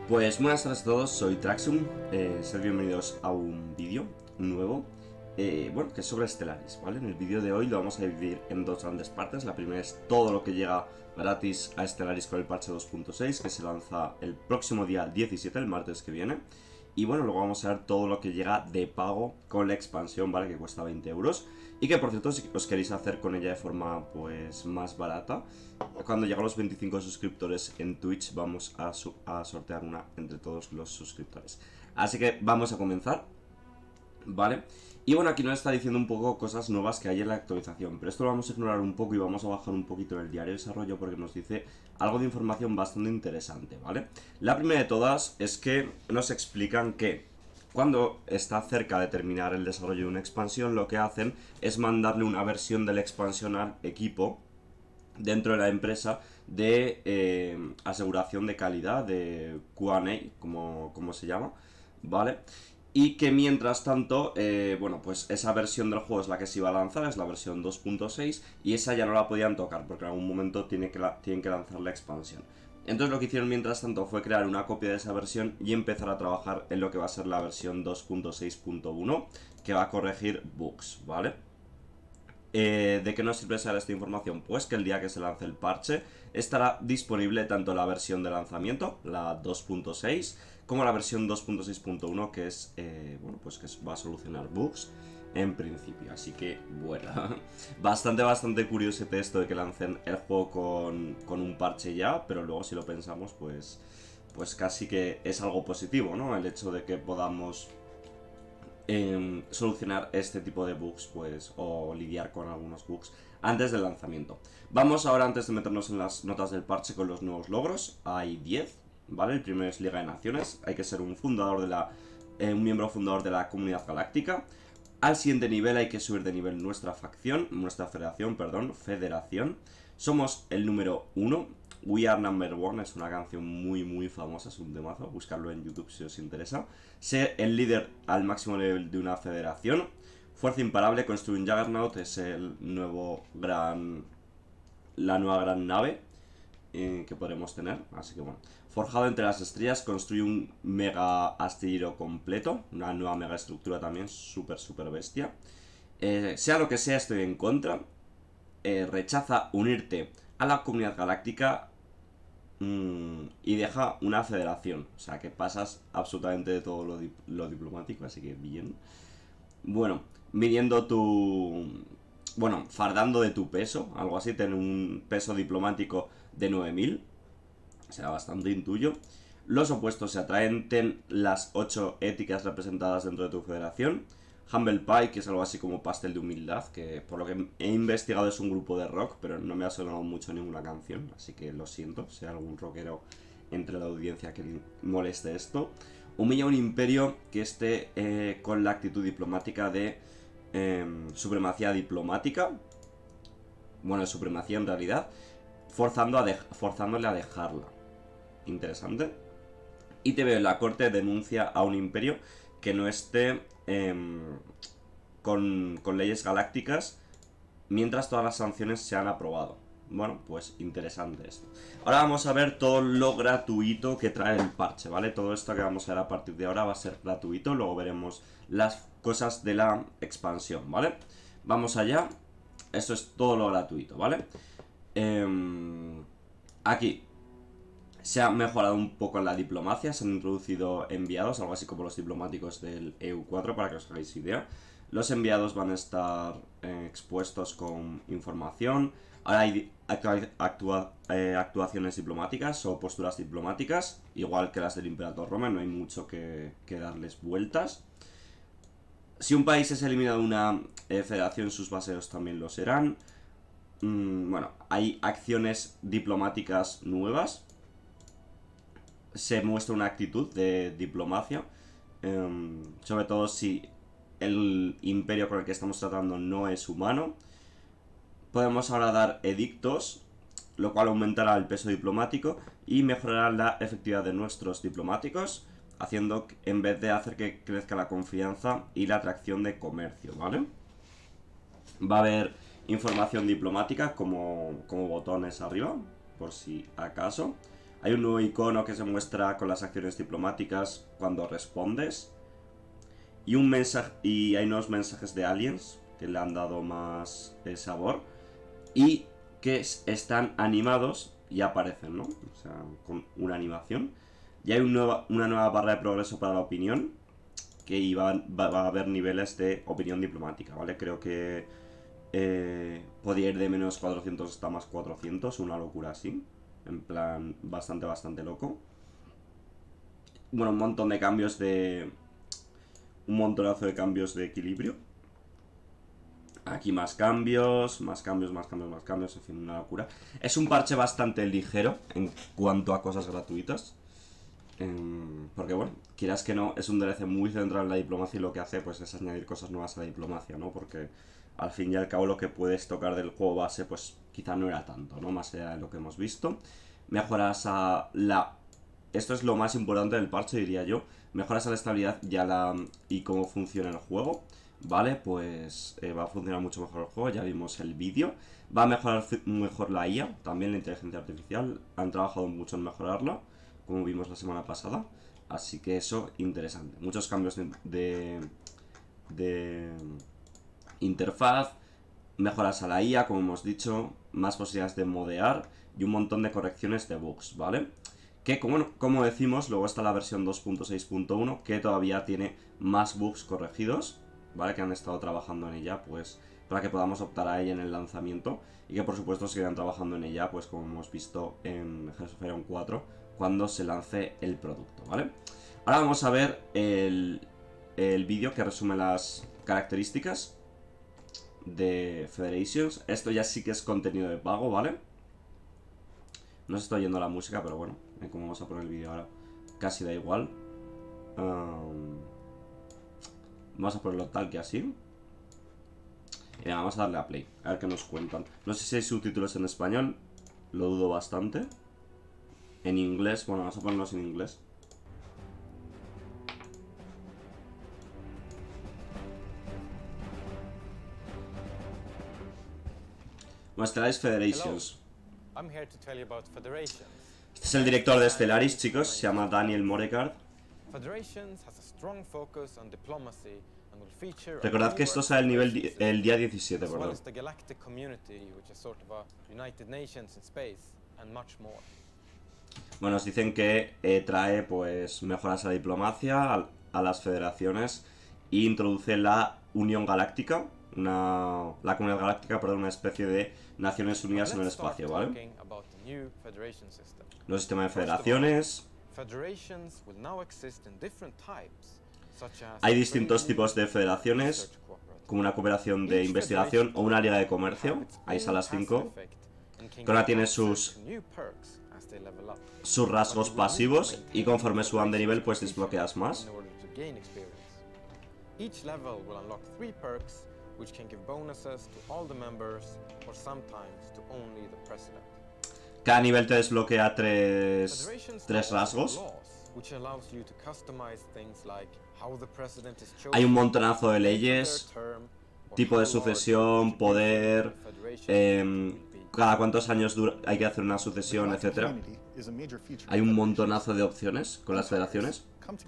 Pues buenas tardes a todos, soy Traxum, sed bienvenidos a un vídeo nuevo, que es sobre Stellaris, ¿vale? En el vídeo de hoy lo vamos a dividir en dos grandes partes. La primera es todo lo que llega gratis a Stellaris con el parche 2.6, que se lanza el próximo día 17, el martes que viene. Y bueno, luego vamos a ver todo lo que llega de pago con la expansión, ¿vale? Que cuesta 20 euros. Y que por cierto, si os queréis hacer con ella de forma pues más barata, cuando lleguen los 25 suscriptores en Twitch vamos a sortear una entre todos los suscriptores. Así que vamos a comenzar, ¿vale? Y bueno, aquí nos está diciendo un poco cosas nuevas que hay en la actualización, pero esto lo vamos a ignorar un poco y vamos a bajar un poquito el diario de desarrollo porque nos dice algo de información bastante interesante, ¿vale? La primera de todas es que nos explican que cuando está cerca de terminar el desarrollo de una expansión, lo que hacen es mandarle una versión de la expansión al equipo dentro de la empresa de aseguración de calidad, de Q&A, como se llama, ¿vale? Y que mientras tanto, pues esa versión del juego es la que se iba a lanzar, es la versión 2.6, y esa ya no la podían tocar porque en algún momento tienen que lanzar la expansión. Entonces lo que hicieron mientras tanto fue crear una copia de esa versión y empezar a trabajar en lo que va a ser la versión 2.6.1, que va a corregir bugs, ¿vale? ¿De qué nos sirve saber esta información? Pues que el día que se lance el parche estará disponible tanto la versión de lanzamiento, la 2.6, como la versión 2.6.1, que es, que va a solucionar bugs en principio. Así que, bueno, bastante curioso esto de que lancen el juego con un parche ya, pero luego si lo pensamos, pues casi que es algo positivo, ¿no? El hecho de que podamos solucionar este tipo de bugs, pues, o lidiar con algunos bugs antes del lanzamiento. Vamos ahora, antes de meternos en las notas del parche, con los nuevos logros. Hay 10, ¿vale? El primero es Liga de Naciones. Hay que ser un miembro fundador de la Comunidad Galáctica. Al siguiente nivel hay que subir de nivel nuestra federación. Somos el número 1. We Are Number One es una canción muy famosa, es un temazo, buscarlo en YouTube si os interesa. Ser el líder al máximo nivel de una federación. Fuerza imparable, construir un Juggernaut, es la nueva gran nave que podremos tener, así que bueno. Forjado entre las estrellas, construye un mega astillero completo, una nueva mega estructura también, súper bestia. Sea lo que sea, estoy en contra. Rechaza unirte a la Comunidad Galáctica y deja una federación. O sea que pasas absolutamente de todo lo diplomático, así que bien. Bueno, midiendo fardando de tu peso, algo así, tener un peso diplomático de 9000. Será bastante intuyo. Los opuestos se atraen, ten las 8 éticas representadas dentro de tu federación. Humble Pie, que es algo así como pastel de humildad, que por lo que he investigado es un grupo de rock, pero no me ha sonado mucho ninguna canción, así que lo siento, si hay algún rockero entre la audiencia que le moleste esto. Humilla un imperio que esté con la actitud diplomática de supremacía diplomática, bueno, supremacía en realidad, forzándole a dejarla. Interesante. Y te veo en la corte denuncia a un imperio que no esté con leyes galácticas mientras todas las sanciones se han aprobado. Bueno, pues interesante esto. Ahora vamos a ver todo lo gratuito que trae el parche, ¿vale? Todo esto que vamos a ver a partir de ahora va a ser gratuito. Luego veremos las cosas de la expansión, ¿vale? Vamos allá. Esto es todo lo gratuito, ¿vale? Aquí se ha mejorado un poco en la diplomacia, se han introducido enviados, algo así como los diplomáticos del EU4, para que os hagáis idea. Los enviados van a estar expuestos con información. Ahora hay actuaciones diplomáticas o posturas diplomáticas, igual que las del Imperator Roma, no hay mucho que darles vueltas. Si un país es eliminado de una federación, sus vasallos también lo serán. Hay acciones diplomáticas nuevas. Se muestra una actitud de diplomacia, sobre todo si el imperio con el que estamos tratando no es humano. Podemos ahora dar edictos, lo cual aumentará el peso diplomático y mejorará la efectividad de nuestros diplomáticos, haciendo, en vez de hacer que crezca la confianza y la atracción de comercio, ¿vale? Va a haber información diplomática como botones arriba, por si acaso. Hay un nuevo icono que se muestra con las acciones diplomáticas cuando respondes. Y un mensaje, y hay unos mensajes de aliens que le han dado más sabor. Y que están animados y aparecen, ¿no? O sea, con una animación. Y hay una nueva barra de progreso para la opinión. Que va a haber niveles de opinión diplomática, ¿vale? Creo que podía ir de menos 400 hasta más 400, una locura así. En plan, bastante loco. Bueno, un montón de cambios de... Un montonazo de cambios de equilibrio. Aquí más cambios, en fin, una locura. Es un parche bastante ligero en cuanto a cosas gratuitas. Porque bueno, quieras que no, es un DLC muy centrado en la diplomacia y lo que hace pues es añadir cosas nuevas a la diplomacia, ¿no? Porque al fin y al cabo lo que puedes tocar del juego base pues quizá no era tanto, ¿no? Más allá de lo que hemos visto. Mejoras a la... Esto es lo más importante del parche, diría yo. Mejoras a la estabilidad y cómo funciona el juego, ¿vale? Pues va a funcionar mucho mejor el juego, ya vimos el vídeo. Va a mejorar mejor la IA, también la inteligencia artificial. Han trabajado mucho en mejorarla, como vimos la semana pasada. Así que eso, interesante. Muchos cambios de interfaz, mejoras a la IA, como hemos dicho, más posibilidades de modear y un montón de correcciones de bugs, ¿vale? Que como decimos, luego está la versión 2.6.1 que todavía tiene más bugs corregidos, ¿vale? Que han estado trabajando en ella, pues, para que podamos optar a ella en el lanzamiento y que por supuesto seguirán trabajando en ella, pues como hemos visto en Hearts of Iron 4, cuando se lance el producto, ¿vale? Ahora vamos a ver el vídeo que resume las características de Federations. Esto ya sí que es contenido de pago, ¿vale? No se está oyendo la música, pero bueno, como vamos a poner el vídeo ahora, casi da igual. Vamos a ponerlo tal que así. Y vamos a darle a play, a ver qué nos cuentan. No sé si hay subtítulos en español, lo dudo bastante. En inglés, bueno, vamos a ponerlos en inglés. Bueno, Stellaris Federations. Este es el director de Stellaris, chicos, se llama Daniel Morekard. Recordad que esto sale el día 17, perdón. Bueno, nos dicen que trae pues mejoras a la diplomacia, a las federaciones e introduce la Unión Galáctica, la Comunidad Galáctica, perdón, una especie de Naciones Unidas en el espacio, ¿vale? Los sistemas de federaciones. Hay distintos tipos de federaciones, como una cooperación de investigación o una liga de comercio. Ahí están las 5. Que ahora tiene sus rasgos pasivos y conforme suban de nivel pues desbloqueas más. Cada nivel te desbloquea tres rasgos. Hay un montonazo de leyes, tipo de sucesión, poder, cada cuántos años hay que hacer una sucesión, etc. Hay un montonazo de opciones con las federaciones.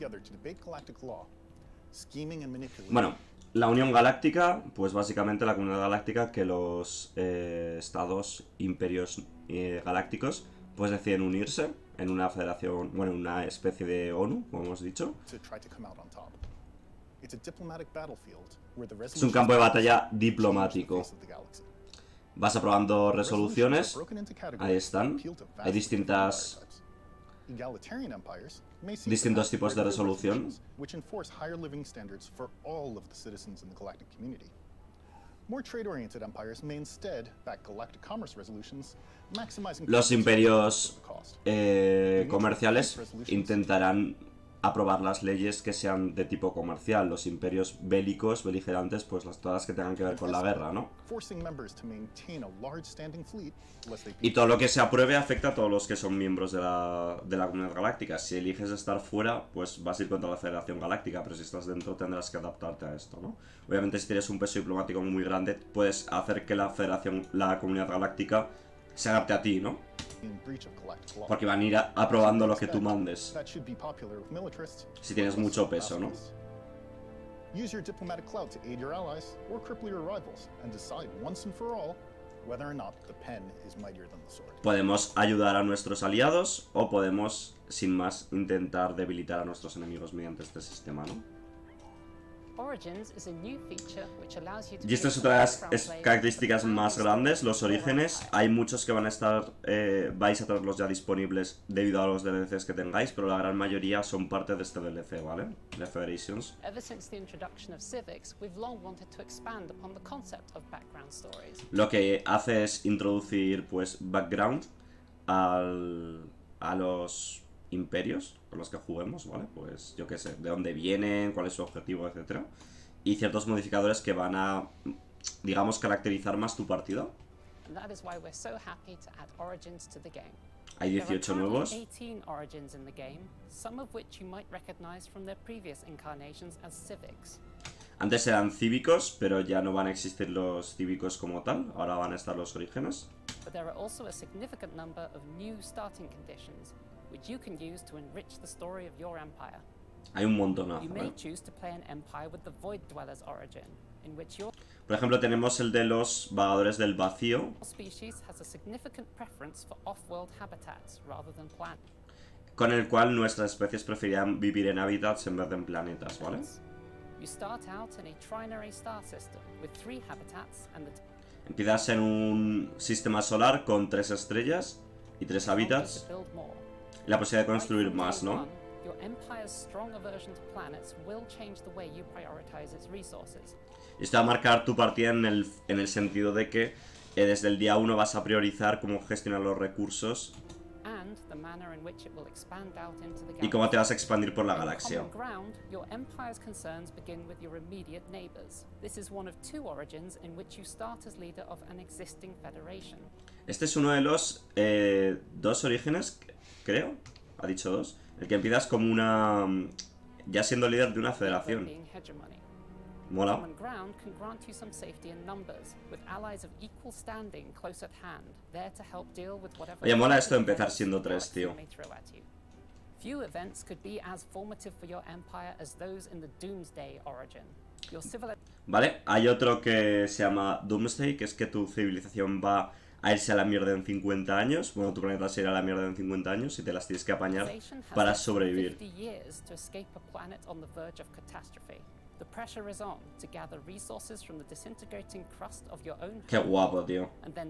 Bueno, la Unión Galáctica, pues básicamente la Comunidad Galáctica que los estados, imperios galácticos, pues deciden unirse en una federación, bueno, en una especie de ONU, como hemos dicho. Es un campo de batalla diplomático. Vas aprobando resoluciones. Ahí están. Hay distintos tipos de resolución. Los imperios comerciales intentarán aprobar las leyes que sean de tipo comercial. Los imperios bélicos, beligerantes, pues todas las que tengan que ver con la guerra, ¿no? Y todo lo que se apruebe afecta a todos los que son miembros de la Comunidad Galáctica. Si eliges estar fuera, pues vas a ir contra la Federación Galáctica, pero si estás dentro tendrás que adaptarte a esto, ¿no? Obviamente si tienes un peso diplomático muy grande, puedes hacer que la Comunidad Galáctica se adapte a ti, ¿no? Porque van a ir aprobando lo que tú mandes. Si tienes mucho peso, ¿no? Use your diplomatic clout to aid your allies or cripple your rivals and decide once and for all whether or not the pen is mightier than the sword. Podemos ayudar a nuestros aliados o podemos, sin más, intentar debilitar a nuestros enemigos mediante este sistema, ¿no? Y esta es otra de las características más grandes, los orígenes. Hay muchos que van a estar, vais a tenerlos ya disponibles debido a los DLCs que tengáis, pero la gran mayoría son parte de este DLC, ¿vale? De Federations. Lo que hace es introducir, pues, background a los imperios con los que juguemos, ¿vale? Pues yo qué sé, de dónde vienen, cuál es su objetivo, etcétera. Y ciertos modificadores que van a, digamos, caracterizar más tu partida. Hay 18 nuevos. Antes eran cívicos, pero ya no van a existir los cívicos como tal. Ahora van a estar los orígenes. Hay un montonazo, ¿vale? Por ejemplo, tenemos el de los vagadores del vacío, con el cual nuestras especies preferían vivir en hábitats en vez de en planetas, ¿vale? Empiezas en un sistema solar con 3 estrellas y 3 hábitats. Y la posibilidad de construir más, ¿no? Esto va a marcar tu partida en el sentido de que desde el día 1 vas a priorizar cómo gestionar los recursos y cómo te vas a expandir por la galaxia. Este es uno de los 2 orígenes, creo, ha dicho 2, el que empiezas como una, ya siendo líder de una federación. Mola. Oye, mola esto de empezar siendo 3, tío. Vale, hay otro que se llama Doomsday, que es que tu civilización va a irse a la mierda en 50 años. Bueno, tu planeta se irá a la mierda en 50 años y te las tienes que apañar para sobrevivir. Qué guapo, tío.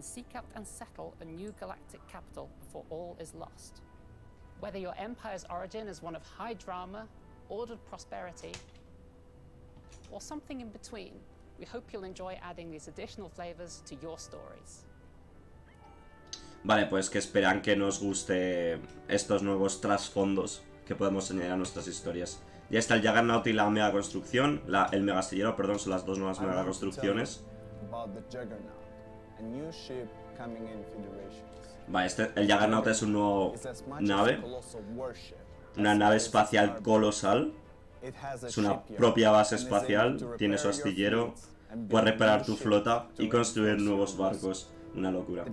Whether your empire's origin is one of high drama, ordered prosperity, or something in between, we hope you'll enjoy adding these additional flavors to your stories. Vale, pues que esperan que nos guste estos nuevos trasfondos que podemos añadir a nuestras historias. Ya está el Juggernaut y la mega construcción, el megastillero, perdón, son las 2 nuevas mega construcciones. Vale, el Juggernaut es un nuevo nave, una nave espacial colosal, es una propia base espacial, tiene su astillero, puedes reparar tu flota y construir nuevos barcos, una locura.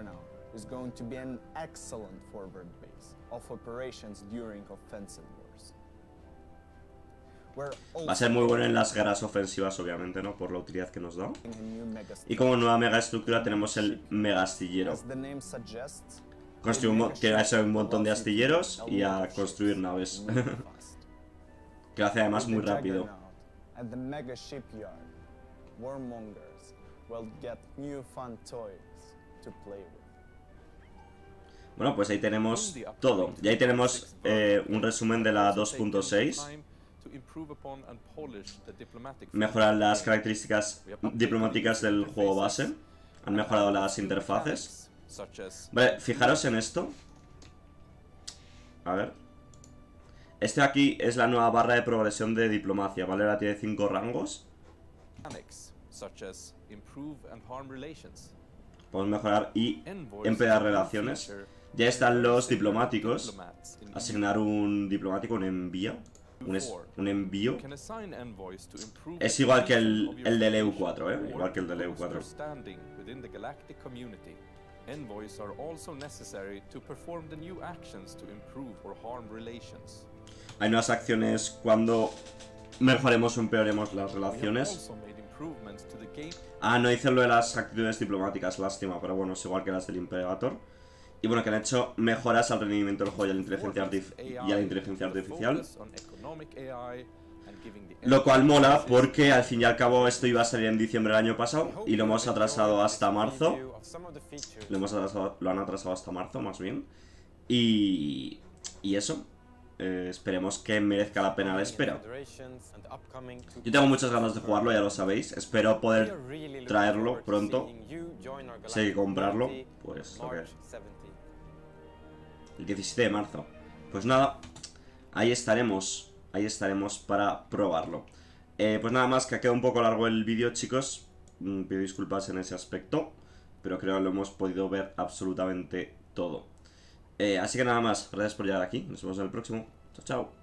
Va a ser muy bueno en las guerras ofensivas, obviamente, ¿no? Por la utilidad que nos da. Y como nueva mega estructura tenemos el mega astillero. Que va a ser un montón de astilleros y a construir naves. Que lo hace además muy rápido. Bueno, pues ahí tenemos todo. Y ahí tenemos un resumen de la 2.6. Mejoran las características diplomáticas del juego base. Han mejorado las interfaces. Vale, fijaros en esto. A ver. Este aquí es la nueva barra de progresión de diplomacia, ¿vale? Ahora tiene 5 rangos. Podemos mejorar y empeorar relaciones. Ya están los diplomáticos. Asignar un diplomático, un envío. Un envío. Es igual que el del EU4, ¿eh? Igual que el del EU4. envoys are also necessary to perform the new actions to improve or harm relations. Hay nuevas acciones cuando mejoremos o empeoremos las We have relaciones. also made improvements to the game. Ah, no hice lo de las actitudes diplomáticas, lástima, pero bueno, es igual que las del Imperator. Y bueno, que han hecho mejoras al rendimiento del juego y a la inteligencia artificial. Lo cual mola porque al fin y al cabo esto iba a salir en diciembre del año pasado y lo hemos atrasado hasta marzo. Lo han atrasado hasta marzo más bien. Y eso. Esperemos que merezca la pena la espera. Yo tengo muchas ganas de jugarlo, ya lo sabéis. Espero poder traerlo pronto. Si hay que comprarlo, pues lo que es. El 17 de marzo. Pues nada, ahí estaremos. Ahí estaremos para probarlo. Pues nada más, que ha quedado un poco largo el vídeo, chicos. Pido disculpas en ese aspecto, pero creo que lo hemos podido ver absolutamente todo. Así que nada más, gracias por llegar aquí. Nos vemos en el próximo. Chao, chao.